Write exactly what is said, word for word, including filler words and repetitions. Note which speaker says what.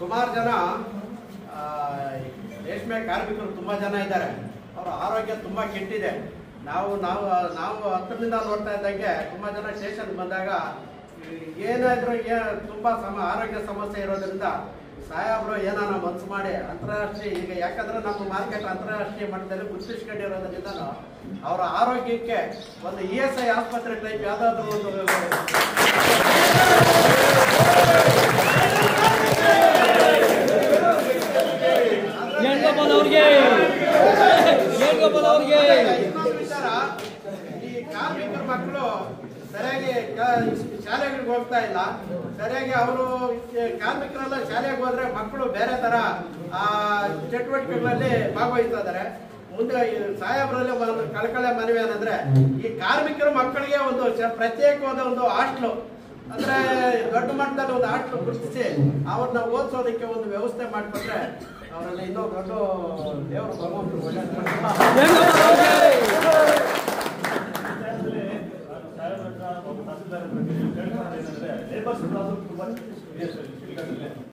Speaker 1: ಸುಮಾರು ಜನ ರೇಷ್ಮೆ ಕಾರ್ಮಿಕರು ತುಂಬ ಜನ ಇದ್ದಾರೆ. ಅವರ ಆರೋಗ್ಯ ತುಂಬ ಕೆಟ್ಟಿದೆ. ನಾವು ನಾವು ನಾವು ಹತ್ತರಿಂದ ನೋಡ್ತಾ ಇದ್ದಂಗೆ ತುಂಬ ಜನ ಸ್ಟೇಷನ್ ಬಂದಾಗ ಏನಾದರೂ ಏ ತುಂಬ ಸಮ ಆರೋಗ್ಯ ಸಮಸ್ಯೆ ಇರೋದ್ರಿಂದ ಸಾಹೇಬರು ಏನಾನ ಮನಸ್ಸು ಮಾಡಿ ಅಂತಾರಾಷ್ಟ್ರೀಯ ಈಗ ಯಾಕಂದ್ರೆ ನಮ್ಮ ಮಾರ್ಕೆಟ್ ಅಂತಾರಾಷ್ಟ್ರೀಯ ಮಟ್ಟದಲ್ಲಿ ಗುರುತಿಸ್ಕೊಂಡಿರೋದ್ರಿಂದ ಅವರ ಆರೋಗ್ಯಕ್ಕೆ ಒಂದು ಇ ಎಸ್ ಐ ಆಸ್ಪತ್ರೆ ಟೈಪ್ ಯಾವುದಾದ್ರೂ ಒಂದು ಇನ್ನೊಂದು ವಿಚಾರ, ಈ ಕಾರ್ಮಿಕರ ಮಕ್ಕಳು ಸರಿಯಾಗಿ ಶಾಲೆಗಳಿಗೆ ಹೋಗ್ತಾ ಇಲ್ಲ. ಸರಿಯಾಗಿ ಅವರು ಕಾರ್ಮಿಕರೆಲ್ಲ ಶಾಲೆಗೆ ಹೋದ್ರೆ ಮಕ್ಕಳು ಬೇರೆ ತರ ಆ ಚಟುವಟಿಕೆಗಳಲ್ಲಿ ಭಾಗವಹಿಸ್ತಾ ಇದ್ದಾರೆ. ಮುಂದೆ ಸಾಹೇಬರಲ್ಲಿ ಒಂದು ಕಳಕಳೆ ಮನವಿ ಏನಂದ್ರೆ ಈ ಕಾರ್ಮಿಕರ ಮಕ್ಕಳಿಗೆ ಒಂದು ಪ್ರತ್ಯೇಕವಾದ ಒಂದು ಹಾಸ್ಟ್ಲು ಅಂದ್ರೆ ದೊಡ್ಡ ಮಟ್ಟದಲ್ಲಿ ಒಂದು ಹಾಸ್ಟ್ಲು ಗುರುತಿಸಿ ಅವ್ರನ್ನ ಓದಿಸೋದಕ್ಕೆ ಒಂದು ವ್ಯವಸ್ಥೆ ಮಾಡಿಕೊಟ್ರೆ ಅವರೆಲ್ಲ ಇನ್ನೂ ದೊಡ್ಡ ದೇವರು ಭಗವಂತರು ಒಳ್ಳೆ